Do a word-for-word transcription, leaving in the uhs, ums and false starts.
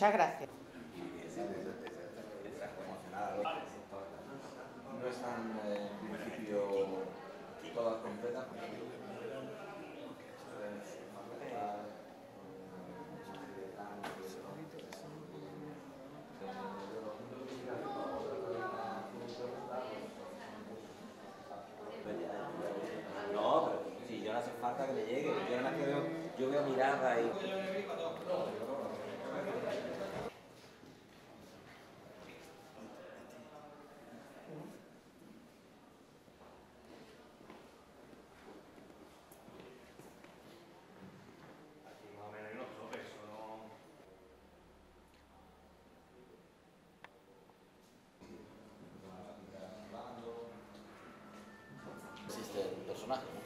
Muchas gracias. No están eh, en principio todas completas. No, pero si yo no hace falta que me llegue, yo nada más que veo, yo veo mirada y... Existe el personaje.